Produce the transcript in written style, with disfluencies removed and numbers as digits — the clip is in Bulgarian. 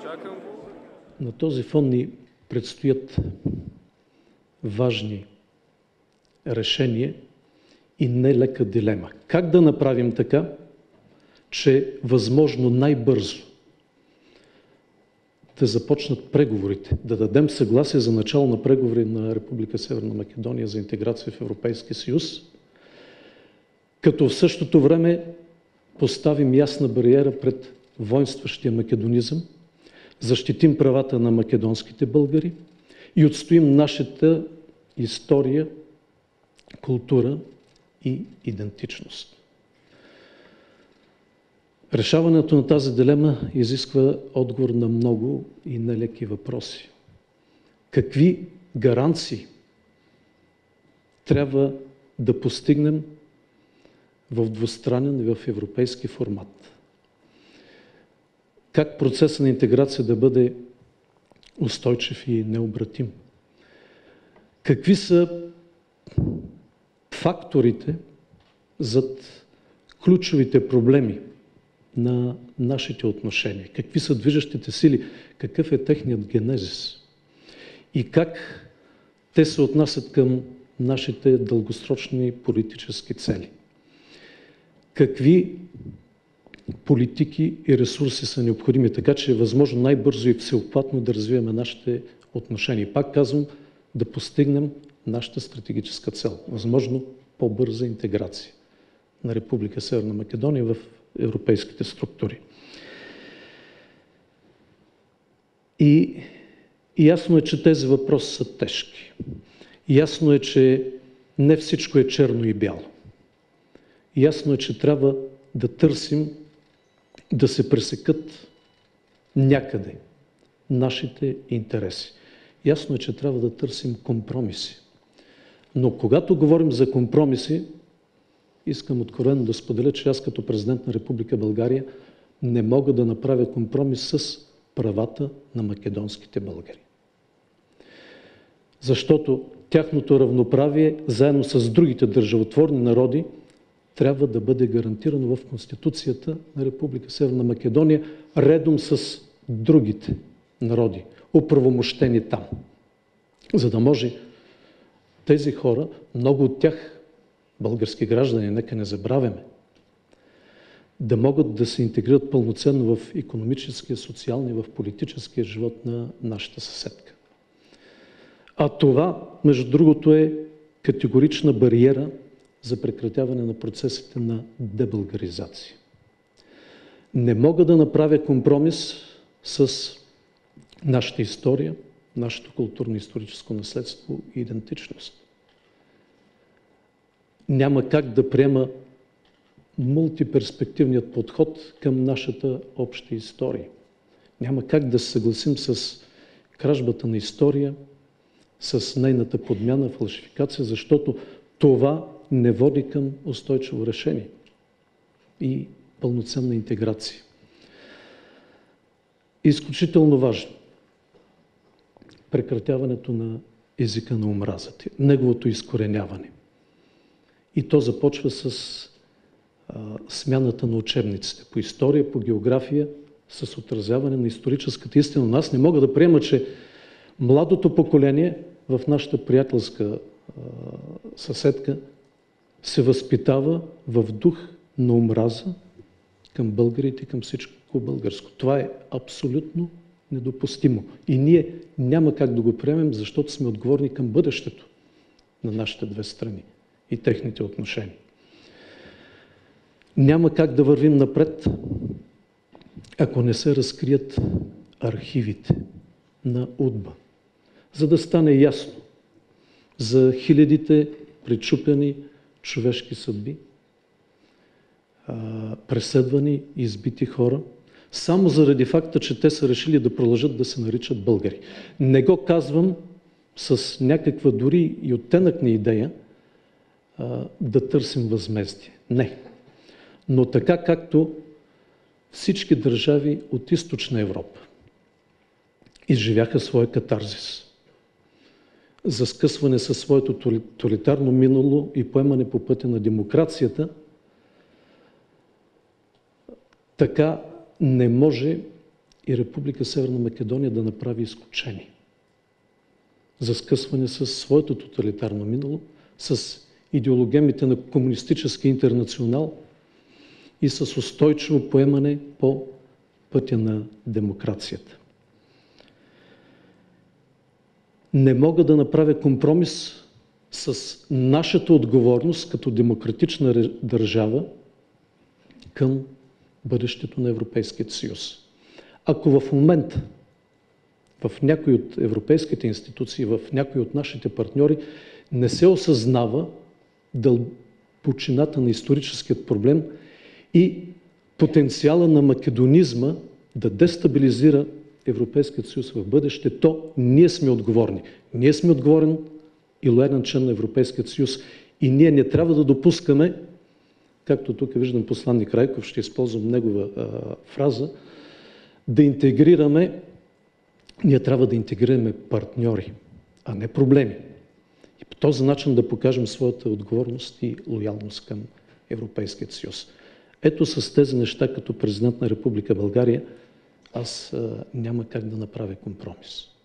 На този фон ни предстоят важни решения и нелека дилема. Как да направим така, че възможно най-бързо да започнат преговорите, да дадем съгласие за начало на преговори на Република Северна Македония за интеграция в Европейския съюз, като в същото време поставим ясна бариера пред воинстващия македонизъм, защитим правата на македонските българи и отстоим нашата история, култура и идентичност. Решаването на тази дилема изисква отговор на много и нелеки въпроси. Какви гаранции трябва да постигнем в двустранен и в европейски формат? Как процесът на интеграция да бъде устойчив и необратим? Какви са факторите зад ключовите проблеми на нашите отношения? Какви са движещите сили? Какъв е техният генезис? И как те се отнасят към нашите дългосрочни политически цели? Какви политики и ресурси са необходими, така че е възможно най-бързо и всеобхватно да развиваме нашите отношения? Пак казвам, да постигнем нашата стратегическа цел. Възможно по-бърза интеграция на Република Северна Македония в европейските структури. И ясно е, че тези въпроси са тежки. Ясно е, че не всичко е черно и бяло. Ясно е, че трябва да търсим да се пресекат някъде нашите интереси. Ясно е, че трябва да търсим компромиси. Но когато говорим за компромиси, искам откровено да споделя, че аз като президент на Република България не мога да направя компромис с правата на македонските българи. Защото тяхното равноправие, заедно с другите държавотворни народи, трябва да бъде гарантирано в Конституцията на Република Северна Македония, редом с другите народи, оправомощени там. За да може тези хора, много от тях български граждани, нека не забравяме, да могат да се интегрират пълноценно в икономическия, социалния, в политическия живот на нашата съседка. А това, между другото, е категорична бариера за прекратяване на процесите на дебългаризация. Не мога да направя компромис с нашата история, нашето културно-историческо наследство и идентичност. Няма как да приема мултиперспективният подход към нашата обща история. Няма как да се съгласим с кражбата на история, с нейната подмяна, фалшификация, защото това не води към устойчиво решение и пълноценна интеграция. Изключително важно прекратяването на езика на омразата, неговото изкореняване. И то започва с смяната на учебниците по история, по география, с отразяване на историческата истина. Но аз не мога да приема, че младото поколение в нашата приятелска съседка се възпитава в дух на омраза към българите, към всичко българско. Това е абсолютно недопустимо. И ние няма как да го приемем, защото сме отговорни към бъдещето на нашите две страни и техните отношения. Няма как да вървим напред, ако не се разкрият архивите на УДБА, за да стане ясно за хилядите пречупени човешки съдби, преследвани и избити хора, само заради факта, че те са решили да продължат да се наричат българи. Не го казвам с някаква дори и оттенък на идея да търсим възмездие. Не. Но така както всички държави от Източна Европа изживяха своя катарзис за скъсване със своето тоталитарно минало и поемане по пътя на демокрацията, така не може и Република Северна Македония да направи изключение за скъсване със своето тоталитарно минало, с идеологемите на комунистически интернационал и с устойчиво поемане по пътя на демокрацията. Не мога да направя компромис с нашата отговорност като демократична държава към бъдещето на Европейския съюз. Ако в момента в някои от европейските институции, в някои от нашите партньори не се осъзнава дълбочината на историческият проблем и потенциала на македонизма да дестабилизира Европейският съюз в бъдеще, то ние сме отговорни. Ние сме отговорен и лоялен член на Европейският съюз и ние не трябва да допускаме, както тук виждам посланник Райков, ще използвам негова фраза, ние трябва да интегрираме партньори, а не проблеми. И по този начин да покажем своята отговорност и лоялност към Европейския съюз. Ето с тези неща, като президент на Република България, аз няма как да направя компромис.